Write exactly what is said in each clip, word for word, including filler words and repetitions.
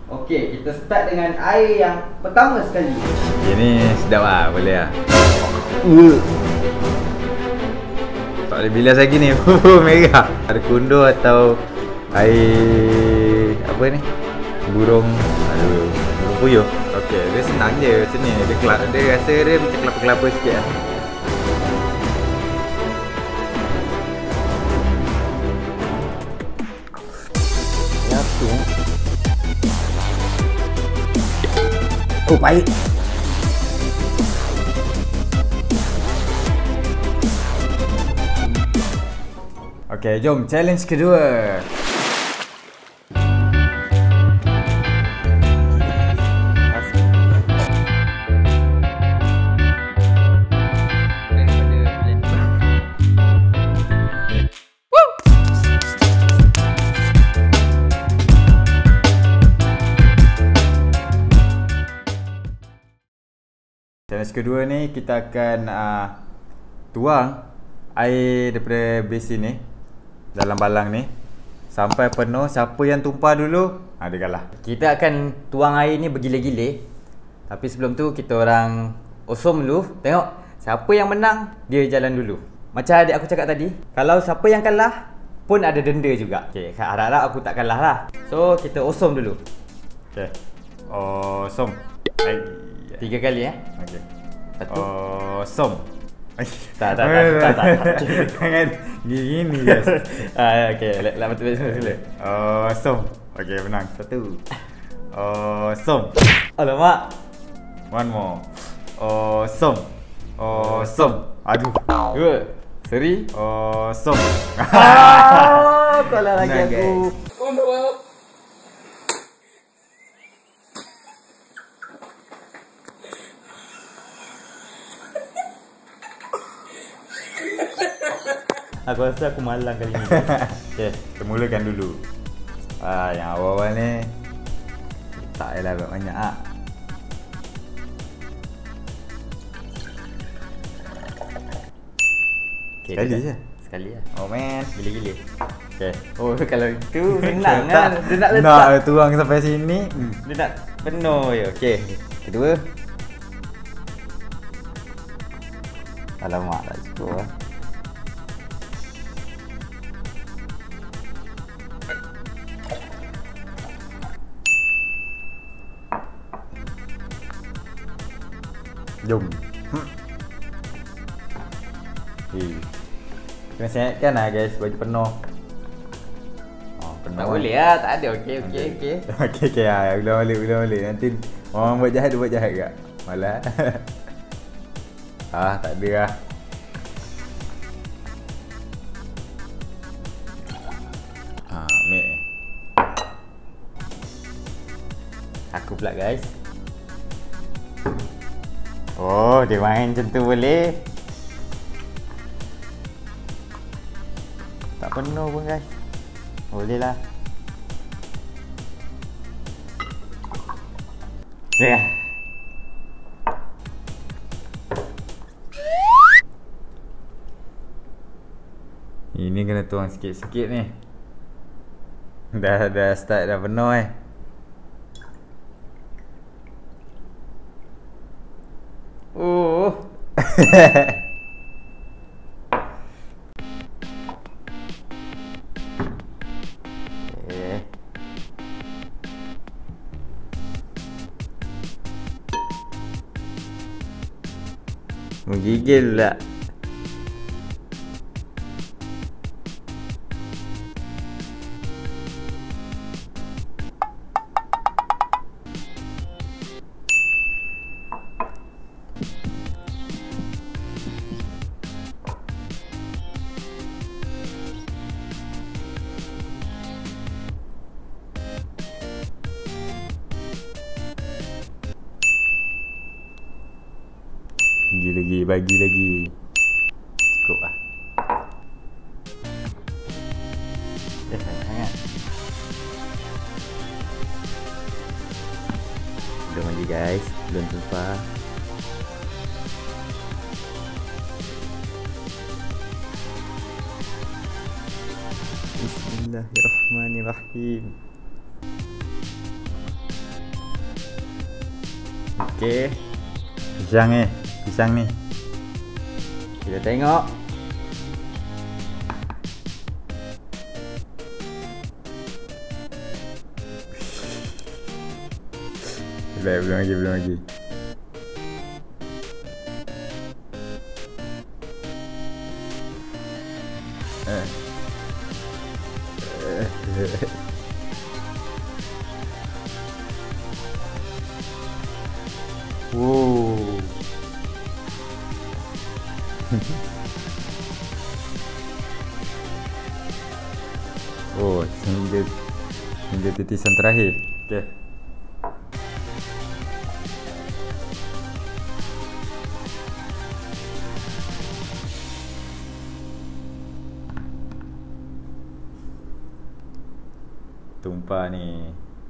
Okey, kita start dengan air yang pertama sekali. Ini sedap lah, boleh lah. Uh. Tak boleh bilas lagi ni. Merah. Ada kundur atau air apa ni? Burung. Aduh, burung puyuh. Okey, dia senang je macam ni. Dia kelap, dia rasa dia macam kelapa-kelapa sikit lah. Ya tu. Oh, baik. Okey, jom challenge kedua. Challenge kedua ni kita akan uh, tuang air daripada basin ni dalam balang ni sampai penuh. Siapa yang tumpah dulu, ha, dia kalah. Kita akan tuang air ni bergila-gila. Tapi sebelum tu kita orang osom dulu. Tengok siapa yang menang, dia jalan dulu. Macam adik aku cakap tadi, kalau siapa yang kalah pun ada denda juga. Okay, harap-harap aku tak kalah lah. So kita osom dulu. Okay, osom. Baik. Tiga kali eh. Okey. Satu. Osom. Tak tak tak tak tak. Jangan gini guys. Ah okey, lah betul betul dulu. Osom. Okey, menang. Satu. Osom. Alamak. One more. Osom. Osom. Aduh. Dua. Seri. Osom. Ah, kalah lagi aku. Aku rasa aku malang kali ni. Okay, kita mulakan dulu. Ah, yang awal-awal ni tak payahlah banyak ah. Okay, sekali dia je. Sekali lah. Oh man, Gila-gila. okay. Oh, kalau itu senang kan. Dia nak letak. Nak tuang sampai sini. Hmm. Dia nak penuh je. Okey. Kedua. Alamak, tak cukup lah. Jom. Hmm. Eh. Kena siapkan lah guys, baju penuh. Oh, penuh. Tak boleh lah, tak ada. Okey, okey, okey. Okey, okey lah. Ulang balik, ulang balik. Nanti orang buat jahat, dia buat jahat ke? Malah. Ah, tak ada lah. Ah, ambil. Aku pula guys. Oh, dia main macam tu boleh. Tak penuh pun guys. Boleh lah. Ya. Yeah. Ini kena tuang sikit-sikit ni. Dah dah start dah penuh eh. Oh. Okay. Menggigil pula. Bagi lagi, bagi lagi. Cukup lah. Eh, sangat. Belum lagi guys, belum tumpah. Bismillahirrahmanirrahim. Okey. Pisang ni. Pisang ni. Kita tengok. Belum, belum lagi, belum lagi. Eh. Wow. Oh, hingga hingga titisan terakhir. Okey. Tumpah ni.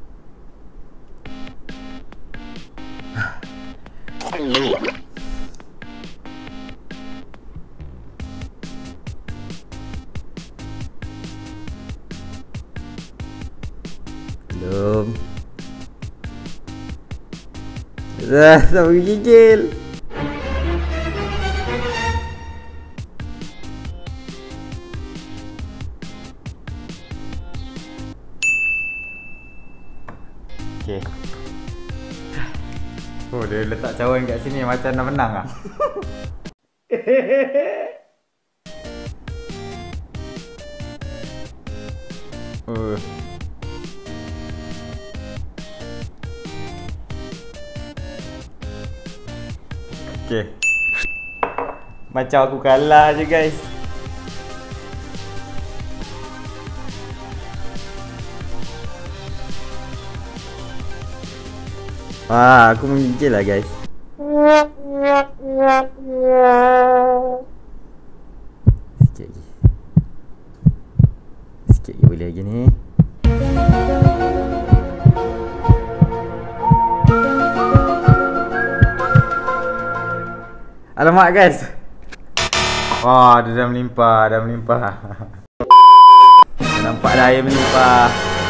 Belum. Dah, sampai gigil. Okey. Oh, dia letak cawan kat sini macam nak menang ah. Oh. Okey. Macam aku kalah je guys. Wah, aku menggigil lah guys. Sikit lagi. Sikit lagi boleh lagi ni. Alamak guys. Wah, dia dah melimpah, dah melimpah. Nampak dah air melimpah.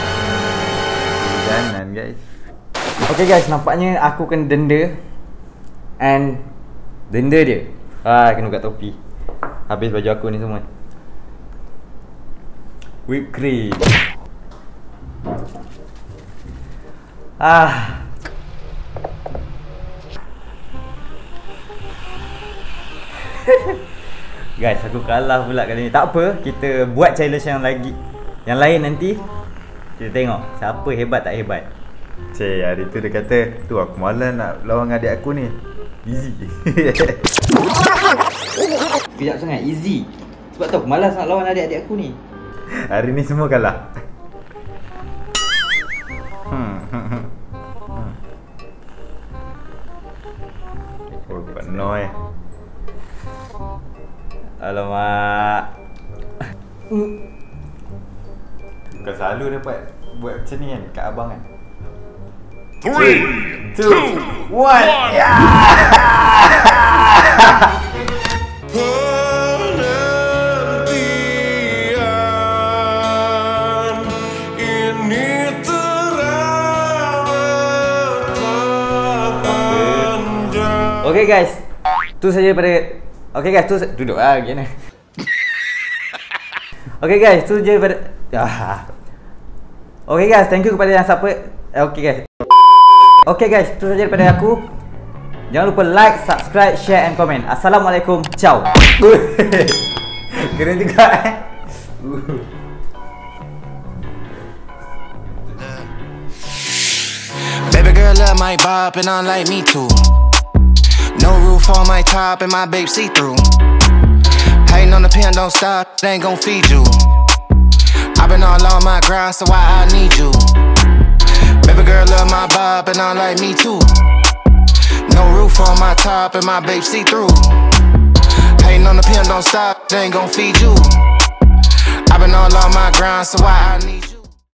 Jangan guys. Okay guys, nampaknya aku kena denda. And denda dia ah, kena buka topi. Habis baju aku ni semua. Whipped cream. Ah. Guys, aku kalah pula kali ni. Tak apa, kita buat challenge yang lagi, yang lain nanti. Kita tengok siapa hebat tak hebat. Cik, hari tu dia kata, tu aku malas nak lawan adik aku ni. Easy. Kejap sangat, easy. Sebab tu aku malas nak lawan adik-adik aku ni. Hari ni semua kalah. Hmm. Oh, penuh eh. Alamak. Kau selalu dapat buat macam ni kan kat abang kan. Three, two, One. Ya. Penantian ini teramat panjang. Okay guys, tu saja pada. Okay guys, tu duduk lah gimana. Okay guys, tu je pada. Ah. Okay guys, thank you kepada yang siapa. Okay guys. Okay guys, itu saja daripada aku. Jangan lupa like, subscribe, share and comment. Assalamualaikum. Ciao. Keren juga eh. Baby girl love my bop and I like me too. No roof on my top and my babe see through. Hating on the pen, don't stop, they ain't gon' feed you. I've been all on my grind, so why I need you? Baby girl love my bop and I like me too. No roof on my top and my babe see through. Hating on the pen, don't stop, they ain't gon' feed you. I've been all on my grind, so why I need you?